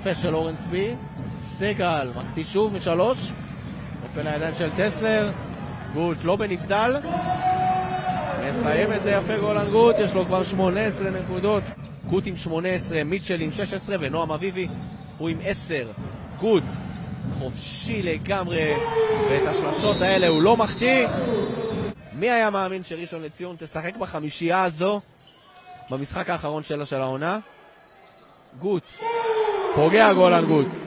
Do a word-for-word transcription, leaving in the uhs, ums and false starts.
יפה של אורנסבי. סגל מחטיא שוב משלוש, נופל לידיים של טסלר. גוט לא בנבדל, מסיים את זה יפה גולן גוט, יש לו כבר שמונה עשרה נקודות. גוט עם שמונה עשרה, מיטשל עם שש עשרה ונועם אביבי הוא עם עשר. גוט חופשי לגמרי, ואת השלשות האלה הוא לא מחטיא. מי היה מאמין שראשון לציון תשחק בחמישייה הזו במשחק האחרון שלה של העונה? גוט פוגע גולן גוט.